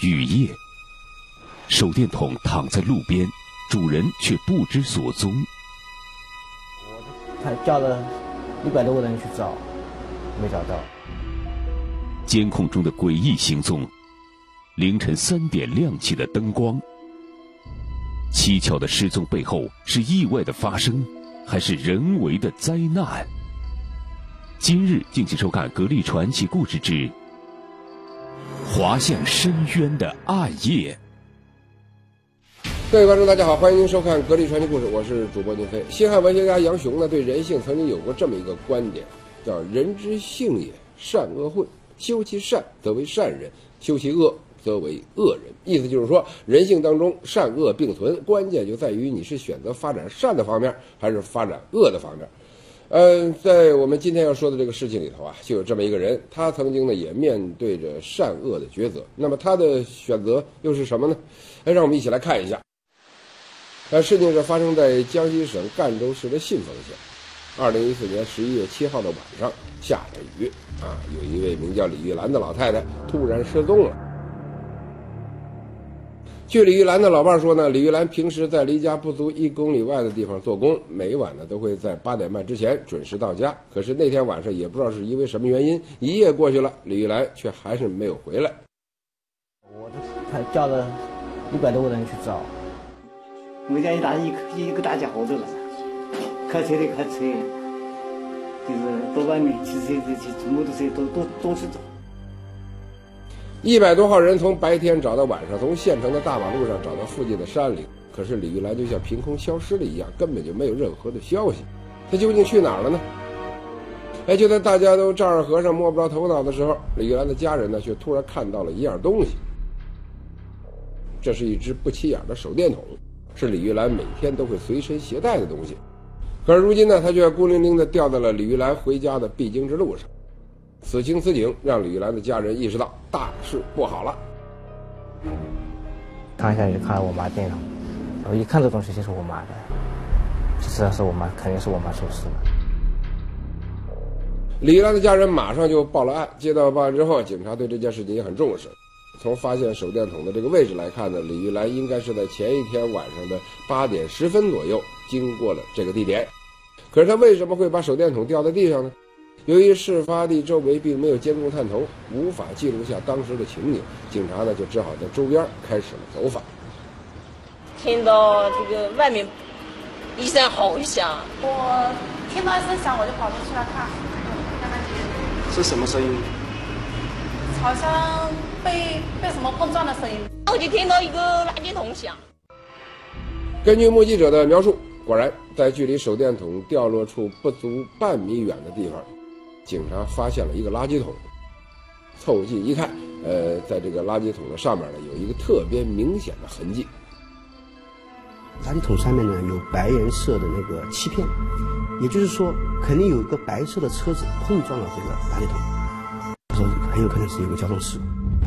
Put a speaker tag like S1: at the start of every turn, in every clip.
S1: 雨夜，手电筒躺在路边，主人却不知所踪。
S2: 他叫了100多个人去找，没找到。
S1: 监控中的诡异行踪，凌晨3点亮起的灯光。蹊跷的失踪背后是意外的发生，还是人为的灾难？今日敬请收看《格力传奇故事之滑向深渊的暗夜》。
S3: 各位观众大家好，欢迎您收看《格力传奇故事》，我是主播宁飞。西汉文学家杨雄呢，对人性曾经有过这么一个观点，叫人之性也，善恶混，修其善则为善人，修其恶则为恶人。意思就是说，人性当中善恶并存，关键就在于你是选择发展善的方面，还是发展恶的方面。在我们今天要说的这个事情里头啊，就有这么一个人，他曾经呢也面对着善恶的抉择。那么他的选择又是什么呢？让我们一起来看一下。事情是发生在江西省赣州市的信丰县。2014年11月7号的晚上，下着雨啊，有一位名叫李玉兰的老太太突然失踪了。据李玉兰的老伴说呢，李玉兰平时在离家不足1公里外的地方做工，每晚呢都会在8点半之前准时到家。可是那天晚上也不知道是因为什么原因，一夜过去了，李玉兰却还是没有回来。
S2: 他叫了100多个人去找，
S4: 我家一个大家伙子了，开车的开车，就是到外面骑车的骑摩托车都是走。
S3: 100多号人从白天找到晚上，从县城的大马路上找到附近的山里。可是李玉兰就像凭空消失了一样，根本就没有任何的消息。她究竟去哪儿了呢？就在大家都丈二和尚摸不着头脑的时候，李玉兰的家人呢却突然看到了一样东西。这是一只不起眼的手电筒，是李玉兰每天都会随身携带的东西。可是如今呢，它却孤零零地掉在了李玉兰回家的必经之路上。此情此景让李玉兰的家人意识到大事不好了。
S2: 看一下就看到我妈电脑，我一看这东西就是我妈的，就知道是我妈，肯定是我妈出事了。
S3: 李玉兰的家人马上就报了案，接到报案之后，警察对这件事情也很重视。从发现手电筒的这个位置来看呢，李玉兰应该是在前一天晚上的8点10分左右经过了这个地点。可是他为什么会把手电筒掉在地上呢？由于事发地周围并没有监控探头，无法记录下当时的情景，警察呢就只好在周边开始了走访。
S5: 听到这个外面一声吼响，
S6: 我听到一声响，我就跑出去来看，
S4: 是什么声音？
S6: 好像被什么碰撞的声音。
S5: 我就听到一个垃圾桶响。
S3: 根据目击者的描述，果然在距离手电筒掉落处不足半米远的地方，警察发现了一个垃圾桶。凑近一看，在这个垃圾桶的上面呢，有一个特别明显的痕迹。
S7: 垃圾桶上面呢有白颜色的那个漆片，也就是说，肯定有一个白色的车子碰撞了这个垃圾桶，说很有可能是一个交通事故。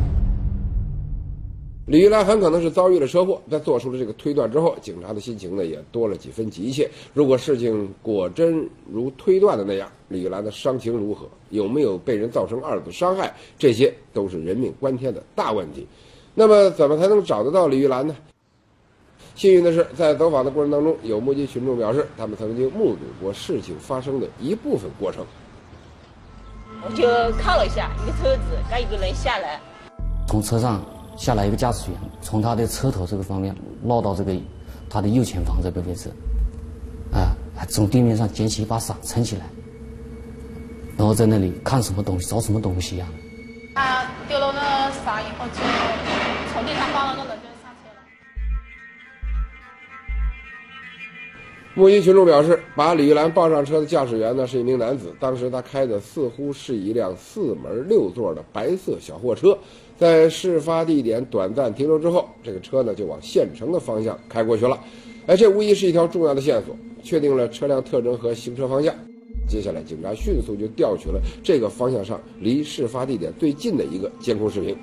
S3: 李玉兰很可能是遭遇了车祸，在做出了这个推断之后，警察的心情呢也多了几分急切。如果事情果真如推断的那样，李玉兰的伤情如何，有没有被人造成2次伤害，这些都是人命关天的大问题。那么怎么才能找得到李玉兰呢？幸运的是，在走访的过程当中，有目击群众表示，他们曾经目睹过事情发生的一部分过程。
S5: 我就看了一下，一个车子刚一个人下来，
S8: 从车上下来一个驾驶员，从他的车头这个方面绕到这个他的右前方这个位置，还从地面上捡起一把伞撑起来，然后在那里看什么东西，找什么东西呀。
S6: 他丢了那伞以后，就从地上搬了个人就上车了。
S3: 目击群众表示，把李玉兰抱上车的驾驶员呢是一名男子，当时他开的似乎是一辆4门6座的白色小货车。在事发地点短暂停留之后，这个车呢就往县城的方向开过去了。这无疑是一条重要的线索，确定了车辆特征和行车方向。接下来，警察迅速就调取了这个方向上离事发地点最近的一个监控视频。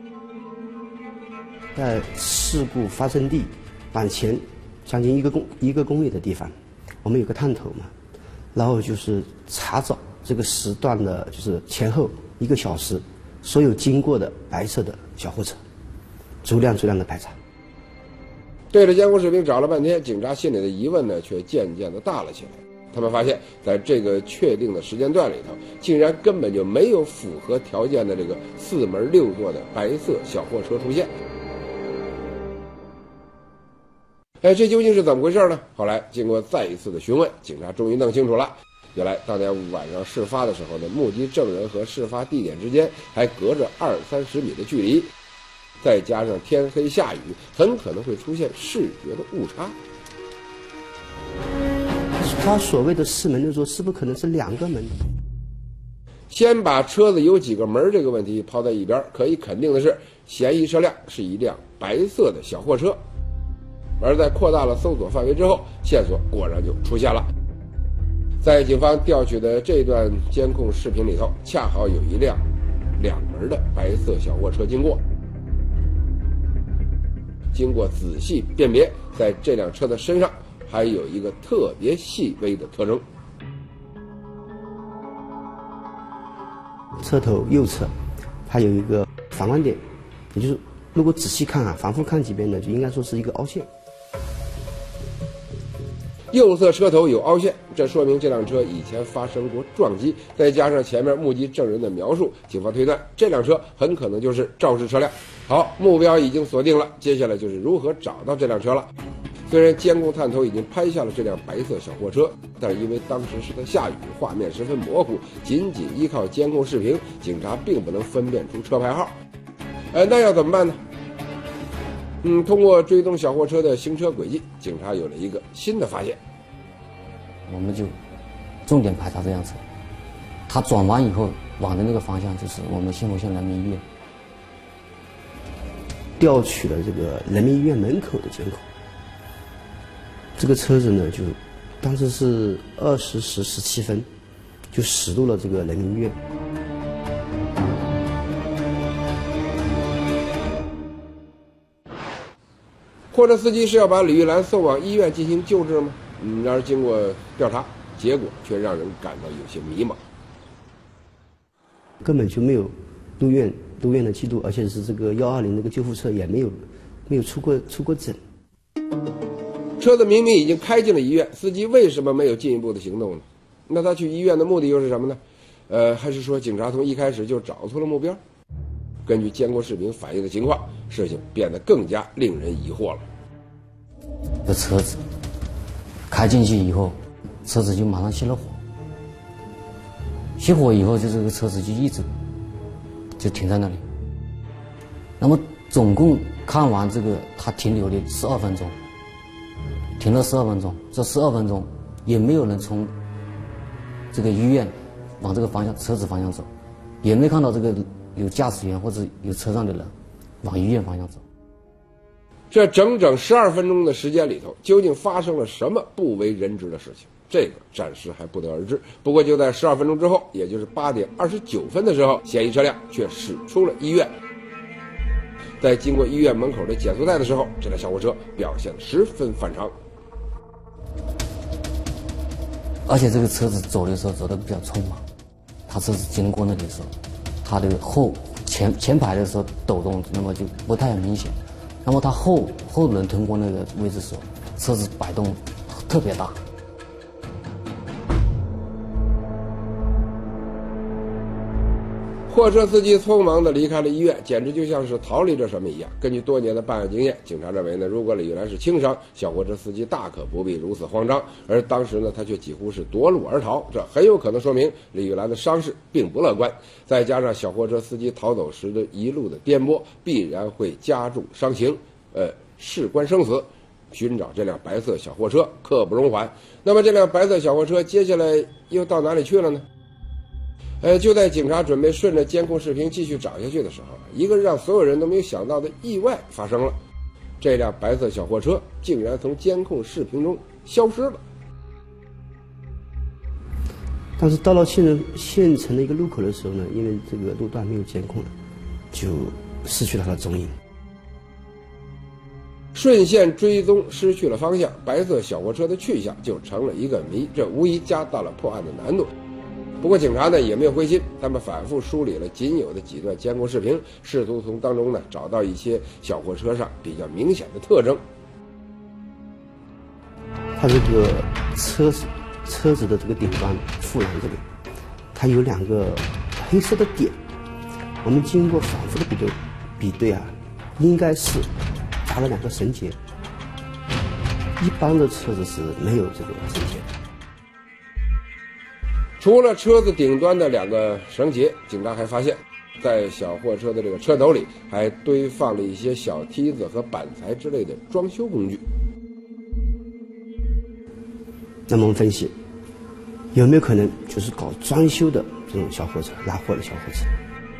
S7: 在事故发生地往前将近一个公里的地方，我们有个探头嘛，然后就是查找这个时段的，就是前后1个小时所有经过的白色的小货车， 足量的排查。
S3: 对着监控视频找了半天，警察心里的疑问呢，却渐渐的大了起来。他们发现，在这个确定的时间段里头，竟然根本就没有符合条件的这个4门6座的白色小货车出现。这究竟是怎么回事呢？后来经过再一次的询问，警察终于弄清楚了。原来当天晚上事发的时候呢，目击证人和事发地点之间还隔着20-30米的距离，再加上天黑下雨，很可能会出现视觉的误差。
S7: 他所谓的4门6座，是不是可能是2个门？
S3: 先把车子有几个门这个问题抛在一边，可以肯定的是，嫌疑车辆是一辆白色的小货车。而在扩大了搜索范围之后，线索果然就出现了。在警方调取的这段监控视频里头，恰好有一辆2门的白色小货车经过。经过仔细辨别，在这辆车的身上还有一个特别细微的特征。
S7: 车头右侧它有一个反光点，也就是如果仔细看反复看几遍呢，就应该说是一个凹陷。
S3: 右侧车头有凹陷，这说明这辆车以前发生过撞击，再加上前面目击证人的描述，警方推断这辆车很可能就是肇事车辆。好，目标已经锁定了，接下来就是如何找到这辆车了。虽然监控探头已经拍下了这辆白色小货车，但是因为当时是在下雨，画面十分模糊，仅依靠监控视频，警察并不能分辨出车牌号。那要怎么办呢？通过追踪小货车的行车轨迹，警察有了一个新的发现。
S8: 我们就重点排查这辆车，他转弯以后往的那个方向就是我们新丰县人民医院。
S7: 调取了这个人民医院门口的监控，这个车子呢，就当时是20时17分，就驶入了这个人民医院。
S3: 货车司机是要把李玉兰送往医院进行救治吗？然而经过调查，结果却让人感到有些迷茫。
S7: 根本就没有入院的记录，而且是这个120那个救护车也没有出过诊。
S3: 车子明明已经开进了医院，司机为什么没有进一步的行动呢？那他去医院的目的又是什么呢？还是说警察从一开始就找出了目标？根据监控视频反映的情况，事情变得更加令人疑惑了。
S8: 这车子开进去以后，车子就马上熄了火。熄火以后，就这个车子就一直就停在那里。那么总共看完这个，他停留的12分钟，停了12分钟。这12分钟也没有人从这个医院往这个方向车子方向走，也没看到这个有驾驶员或者有车上的人往医院方向走。
S3: 这整整12分钟的时间里头，究竟发生了什么不为人知的事情？这个暂时还不得而知。不过就在12分钟之后，也就是8点29分的时候，嫌疑车辆却驶出了医院。在经过医院门口的减速带的时候，这辆小货车表现十分反常。
S8: 而且这个车子走的时候走得比较匆忙，他车子经过那里的时候，他的前排的时候抖动，那么就不太明显。那么他后轮通过那个位置的时候，车子摆动特别大。
S3: 货车司机匆忙地离开了医院，简直就像是逃离着什么一样。根据多年的办案经验，警察认为呢，如果李玉兰是轻伤，小货车司机大可不必如此慌张。而当时呢，他却几乎是夺路而逃，这很有可能说明李玉兰的伤势并不乐观。再加上小货车司机逃走时的一路的颠簸，必然会加重伤情，事关生死。寻找这辆白色小货车刻不容缓。那么这辆白色小货车接下来又到哪里去了呢？就在警察准备顺着监控视频继续找下去的时候，一个让所有人都没有想到的意外发生了。这辆白色小货车竟然从监控视频中消失了。
S7: 但是到了县城的一个路口的时候呢，因为这个路段没有监控了，就失去了它的踪影。
S3: 顺线追踪失去了方向，白色小货车的去向就成了一个谜，这无疑加大了破案的难度。 不过警察呢也没有灰心，他们反复梳理了仅有的几段监控视频，试图从当中呢找到一些小货车上比较明显的特征。
S7: 它这个车子的这个顶端护栏这里，它有2个黑色的点，我们经过反复的比对啊，应该是扎了2个绳结。一般的车子是没有这个绳结的。
S3: 除了车子顶端的2个绳结，警察还发现，在小货车的这个车斗里还堆放了一些小梯子和板材之类的装修工具。
S7: 那么我们分析，有没有可能就是搞装修的这种小货车，拉货的小货车？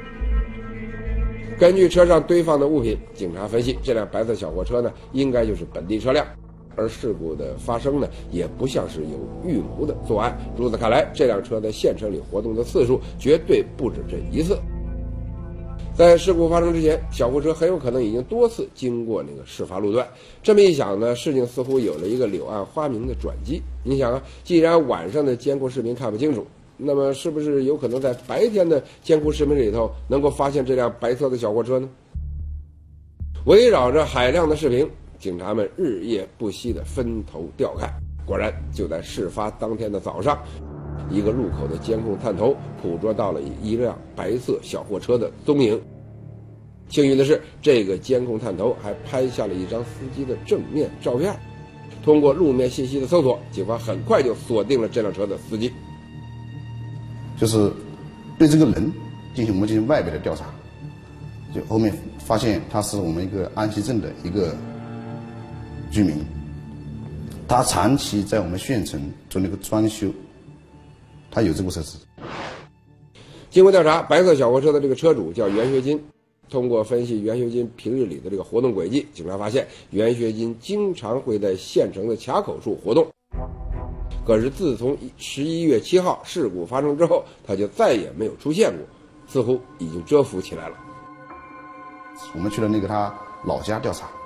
S3: 根据车上堆放的物品，警察分析，这辆白色小货车呢，应该就是本地车辆。而事故的发生呢，也不像是有预谋的作案。如此看来，这辆车在县城里活动的次数绝对不止这一次。在事故发生之前，小货车很有可能已经多次经过那个事发路段。这么一想呢，事情似乎有了一个柳暗花明的转机。你想啊，既然晚上的监控视频看不清楚，那么是不是有可能在白天的监控视频里头能够发现这辆白色的小货车呢？围绕着海量的视频，警察们日夜不息地分头调看。果然，就在事发当天的早上，一个路口的监控探头捕捉到了一辆白色小货车的踪影。幸运的是，这个监控探头还拍下了一张司机的正面照片。通过路面信息的搜索，警方很快就锁定了这辆车的司机。
S9: 就是对这个人我们进行外围的调查，就后面发现他是我们一个安溪镇的一个居民，他长期在我们县城做那个装修，他有这部车子。
S3: 经过调查，白色小货车的这个车主叫袁学金。通过分析袁学金平日里的这个活动轨迹，警察发现袁学金经常会在县城的卡口处活动。可是自从11月7号事故发生之后，他就再也没有出现过，似乎已经蛰伏起来了。
S9: 我们去了那个他老家调查，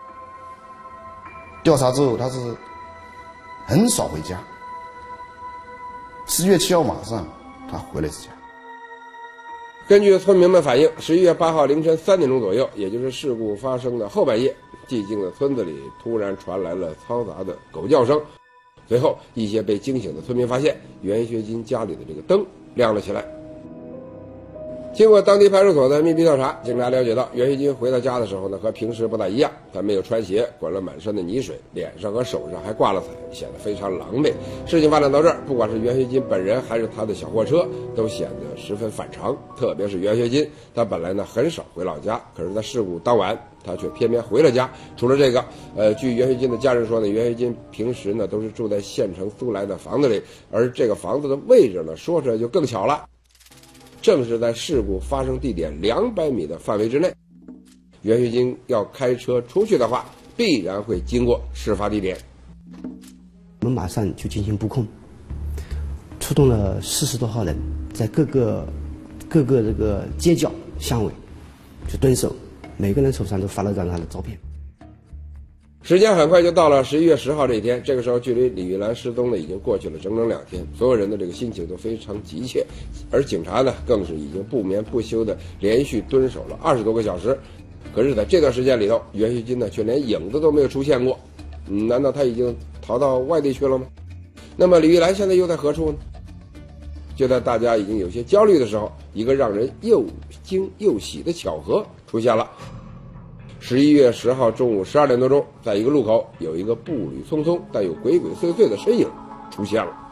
S9: 调查之后他是很少回家。11月7号晚上他回了一次家。
S3: 根据村民们反映，11月8号凌晨3点钟左右，也就是事故发生的后半夜，寂静的村子里突然传来了嘈杂的狗叫声。随后，一些被惊醒的村民发现袁学金家里的这个灯亮了起来。经过当地派出所的密闭调查，警察了解到，袁学金回到家的时候呢，和平时不大一样，他没有穿鞋，滚了满身的泥水，脸上和手上还挂了彩，显得非常狼狈。事情发展到这儿，不管是袁学金本人还是他的小货车，都显得十分反常。特别是袁学金，他本来呢很少回老家，可是在事故当晚，他却偏偏回了家。除了这个，据袁学金的家人说呢，袁学金平时呢都是住在县城租来的房子里，而这个房子的位置呢，说出来就更巧了。正是在事故发生地点200米的范围之内，袁学金要开车出去的话，必然会经过事发地点。
S7: 我们马上就进行布控，出动了40多号人，在各个这个街角巷尾就蹲守，每个人手上都发了张他的照片。
S3: 时间很快就到了11月10号这一天，这个时候距离李玉兰失踪呢已经过去了整整2天，所有人的这个心情都非常急切，而警察呢更是已经不眠不休的连续蹲守了20多个小时。可是在这段时间里头，袁学金呢却连影子都没有出现过，难道他已经逃到外地去了吗？那么李玉兰现在又在何处呢？就在大家已经有些焦虑的时候，一个让人又惊又喜的巧合出现了。11月10号中午12点多钟，在一个路口，有一个步履匆匆但又鬼鬼祟祟的身影出现了。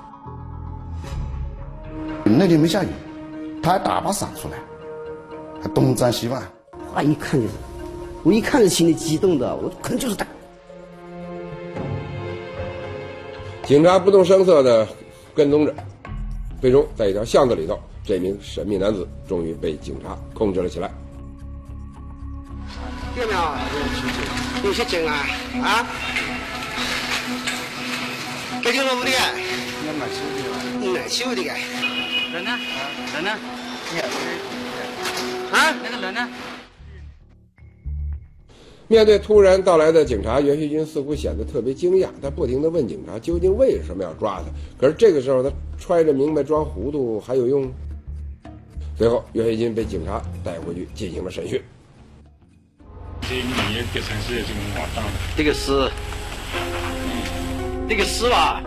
S9: 那天没下雨，他还打把伞出来，还东张西望。
S7: 哇，一看就是，我一看就心里激动的，我可能就是他。
S3: 警察不动声色地跟踪着，最终在一条巷子里头，这名神秘男子终于被警察控制了起来。
S10: 有没有？有些紧啊！啊？这就是屋里。
S11: 也蛮修的吧？
S10: 蛮修的。
S11: 人呢？人呢？
S10: 啊？
S11: 那个人呢？
S3: 面对突然到来的警察，袁旭军似乎显得特别惊讶，他不停地问警察究竟为什么要抓他。可是这个时候他揣着明白装糊涂还有用？最后袁旭军被警察带回去进行了审讯。
S10: 这个是吧？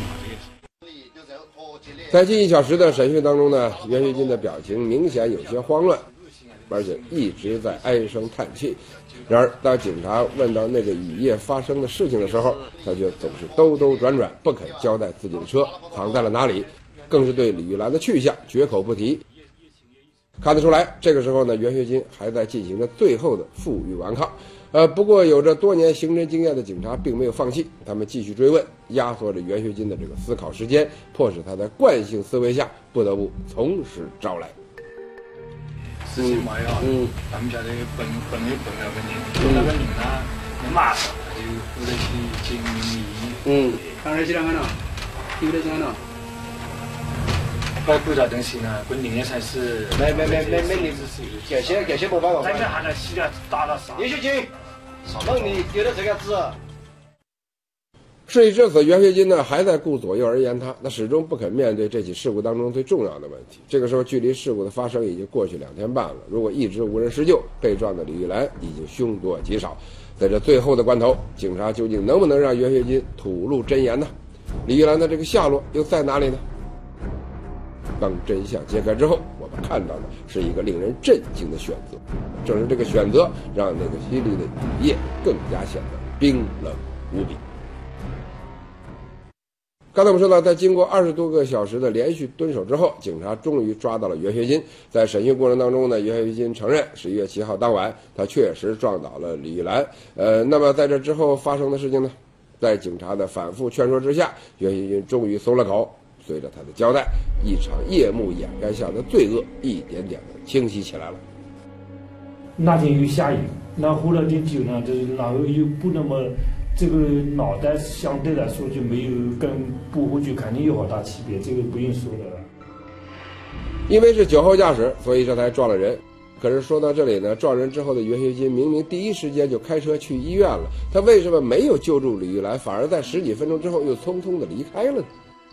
S3: 在近1小时的审讯当中呢，袁旭军的表情明显有些慌乱，而且一直在唉声叹气。然而当警察问到那个雨夜发生的事情的时候，他却总是兜兜转转，不肯交代自己的车藏在了哪里，更是对李玉兰的去向绝口不提。看得出来，这个时候呢，袁学金还在进行着最后的负隅顽抗。不过有着多年刑侦经验的警察并没有放弃，他们继续追问，压缩着袁学金的这个思考时间，迫使他在惯性思维下不得不从实招来。
S11: 事情嘛呀，他们家的本了个人，那个人呢，没马上他就不得去经理。
S12: 当然是两个了，有的这样了。
S11: 那不咋东西呢，本领也才是。
S10: 没，这些没办法。
S11: 咱这还在洗了打了啥？
S10: 袁学金，让你丢了这个字。
S3: 事已至此，袁学金呢还在顾左右而言他，始终不肯面对这起事故当中最重要的问题。这个时候，距离事故的发生已经过去2天半了。如果一直无人施救，被撞的李玉兰已经凶多吉少。在这最后的关头，警察究竟能不能让袁学金吐露真言呢？李玉兰的这个下落又在哪里呢？当真相揭开之后，我们看到的是一个令人震惊的选择。正是这个选择，让那个犀利的雨夜更加显得冰冷无比。刚才我们说到，在经过20多个小时的连续蹲守之后，警察终于抓到了袁学金。在审讯过程当中呢，袁学金承认11月7号当晚他确实撞倒了李玉兰。那么在这之后发生的事情呢，在警察的反复劝说之下，袁学金终于松了口。随着他的交代，一场夜幕掩盖下的罪恶一点点的清晰起来了。
S13: 那天又下雨，那喝了点酒呢，就是然后又不那么，这个脑袋相对来说就没有跟不喝酒肯定有好大区别，这个不用说的了。
S3: 因为是酒后驾驶，所以这才撞了人。可是说到这里呢，撞人之后的袁学金明明第一时间就开车去医院了，他为什么没有救助李玉兰，反而在10几分钟之后又匆匆的离开了呢？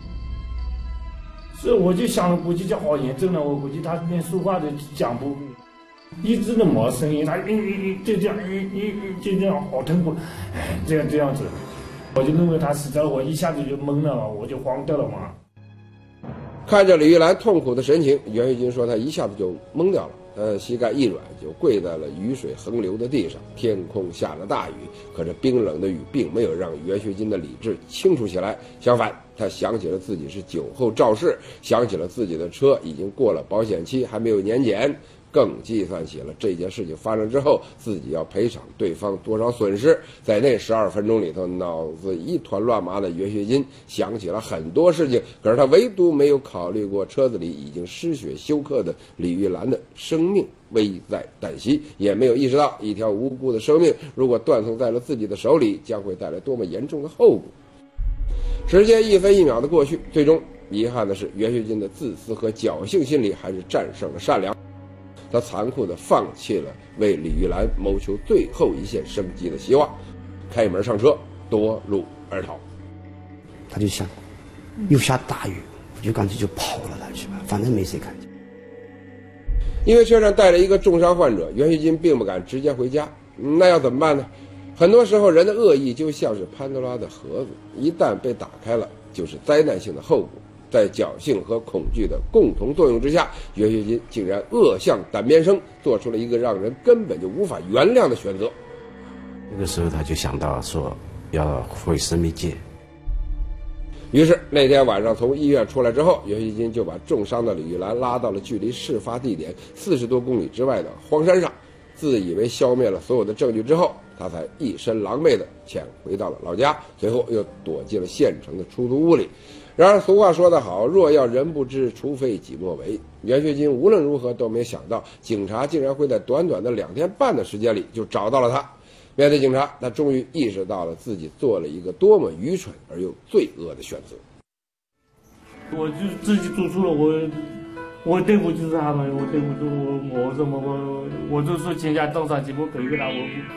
S13: 是，我就想，估计就好严重了。我估计他连说话都讲不，一直都没声音，他就这样，就这样，好痛苦，这样子，我就认为他死掉了，我一下子就懵了，我就慌掉了嘛。
S3: 看着李玉兰痛苦的神情，袁学金说他一下子就懵掉了。他膝盖一软，就跪在了雨水横流的地上。天空下了大雨，可是冰冷的雨并没有让袁学金的理智清楚起来，相反，他想起了自己是酒后肇事，想起了自己的车已经过了保险期，还没有年检，更计算起了这件事情发生之后自己要赔偿对方多少损失。在那12分钟里头，脑子一团乱麻的袁学金想起了很多事情，可是他唯独没有考虑过车子里已经失血休克的李玉兰的生命危在旦夕，也没有意识到一条无辜的生命如果断送在了自己的手里，将会带来多么严重的后果。时间1分1秒的过去，最终遗憾的是，袁学金的自私和侥幸心理还是战胜了善良。他残酷地放弃了为李玉兰谋求最后一线生机的希望，开门上车，夺路而逃。
S7: 他就想，又下大雨，我就干脆就跑了他去吧，反正没谁看见。
S3: 因为车上带了一个重伤患者，袁学金并不敢直接回家，那要怎么办呢？很多时候，人的恶意就像是潘多拉的盒子，一旦被打开了，就是灾难性的后果。在侥幸和恐惧的共同作用之下，袁学金竟然恶向胆边生，做出了一个让人根本就无法原谅的选择。
S14: 那个时候他就想到说要毁尸灭迹。
S3: 于是那天晚上从医院出来之后，袁学金就把重伤的李玉兰拉到了距离事发地点40多公里之外的荒山上，自以为消灭了所有的证据之后，他才一身狼狈地潜回到了老家，随后又躲进了县城的出租屋里。然而俗话说得好，若要人不知，除非己莫为。袁学金无论如何都没想到，警察竟然会在短短的2天半的时间里就找到了他。面对警察，他终于意识到了自己做了一个多么愚蠢而又罪恶的选择。
S13: 我就自己做错了，我对不起他们，我对不起我什么我就说全家到上去，我赔给他，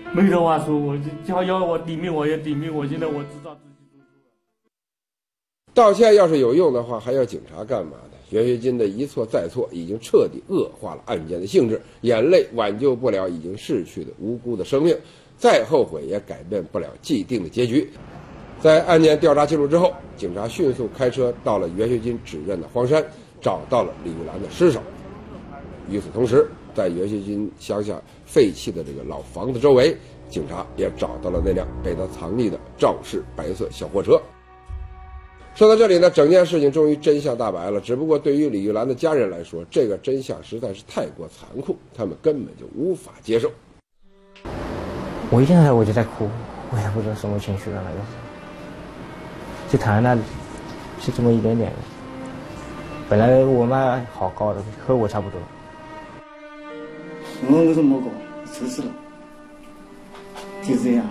S13: 没得话说，我就要我抵命我也抵命，我现在我知道自己做错了。
S3: 道歉要是有用的话，还要警察干嘛呢？袁学金的一错再错，已经彻底恶化了案件的性质，眼泪挽救不了已经逝去的无辜的生命，再后悔也改变不了既定的结局。在案件调查记录之后，警察迅速开车到了袁学金指认的荒山，找到了李玉兰的尸首。与此同时，在袁学金乡下废弃的这个老房子周围，警察也找到了那辆被他藏匿的肇事白色小货车。说到这里呢，整件事情终于真相大白了。只不过对于李玉兰的家人来说，这个真相实在是太过残酷，他们根本就无法接受。
S2: 我一进来我就在哭，我也不知道什么情绪了，那个就躺在那里，是这么一点点的。本来我妈好高的，和我差不多。
S4: 我是没搞，出事了，就这样。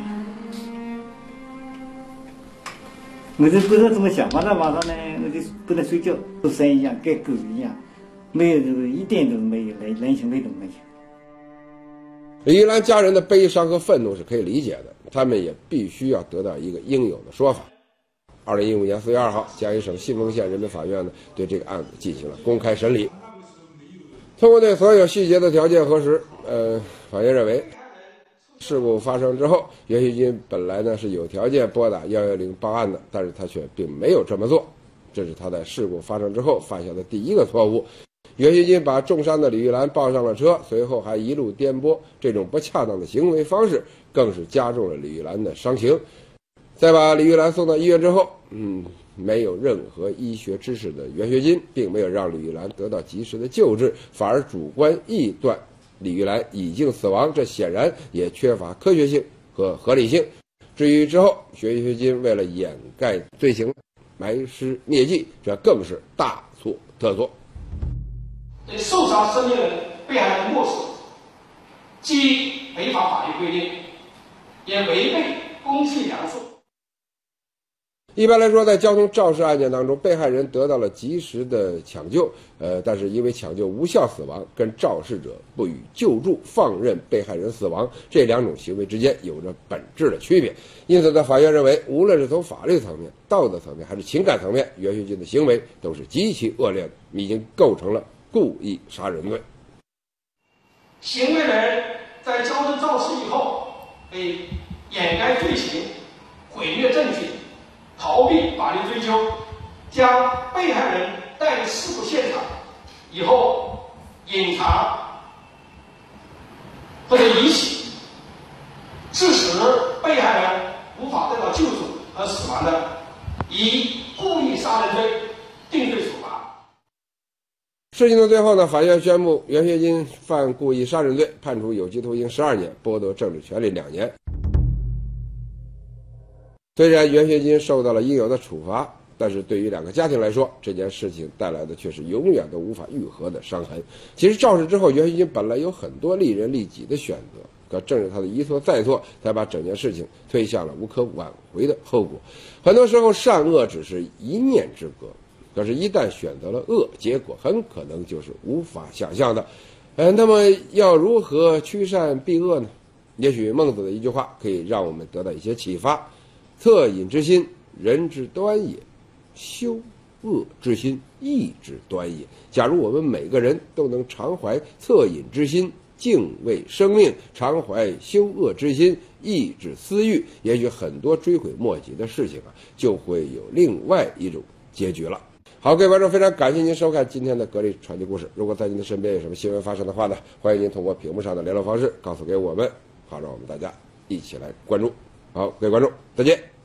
S4: 我就不知道怎么想，晚上呢，我就不能睡觉，和山一样，跟狗一样，没有一点都没有人情味都没有。
S3: 李玉兰家人的悲伤和愤怒是可以理解的，他们也必须要得到一个应有的说法。2015年4月2号，江西省信丰县人民法院呢对这个案子进行了公开审理。通过对所有细节的条件核实，法院认为，事故发生之后，袁学金本来呢是有条件拨打110报案的，但是他却并没有这么做，这是他在事故发生之后犯下的第一个错误。袁学金把重伤的李玉兰抱上了车，随后还一路颠簸，这种不恰当的行为方式更是加重了李玉兰的伤情。在把李玉兰送到医院之后，没有任何医学知识的袁学金并没有让李玉兰得到及时的救治，反而主观臆断李玉兰已经死亡，这显然也缺乏科学性和合理性。至于之后袁学金为了掩盖罪行埋尸灭迹，这更是大错特错。
S15: 对受伤生命人被害人漠视，既违反法律规定，也违背公序良俗。
S3: 一般来说，在交通肇事案件当中，被害人得到了及时的抢救，但是因为抢救无效死亡，跟肇事者不予救助放任被害人死亡这两种行为之间有着本质的区别。因此呢，法院认为，无论是从法律层面、道德层面还是情感层面，袁学金的行为都是极其恶劣的，已经构成了故意杀人罪。
S15: 行为人在交通肇事以后，被掩盖罪行、毁灭证据、逃避法律追究，将被害人带离事故现场以后隐藏或者遗弃，致使被害人无法得到救助和死亡的，以故意杀人罪定罪处罚。
S3: 事情的最后呢，法院宣布袁学金犯故意杀人罪，判处有期徒刑12年，剥夺政治权利2年。虽然袁学金受到了应有的处罚，但是对于两个家庭来说，这件事情带来的却是永远都无法愈合的伤痕。其实肇事之后，袁学金本来有很多利人利己的选择，可正是他的一错再错，才把整件事情推向了无可挽回的后果。很多时候，善恶只是一念之隔，可是一旦选择了恶，结果很可能就是无法想象的。那么要如何驱善避恶呢？也许孟子的一句话可以让我们得到一些启发：恻隐之心，人之端也；羞恶之心，义之端也。假如我们每个人都能常怀恻隐之心，敬畏生命，常怀羞恶之心，抑制私欲，也许很多追悔莫及的事情就会有另外一种结局了。好，各位观众，非常感谢您收看今天的格力传奇故事。如果在您的身边有什么新闻发生的话呢，欢迎您通过屏幕上的联络方式告诉给我们，好让我们大家一起来关注。好，各位观众，再见。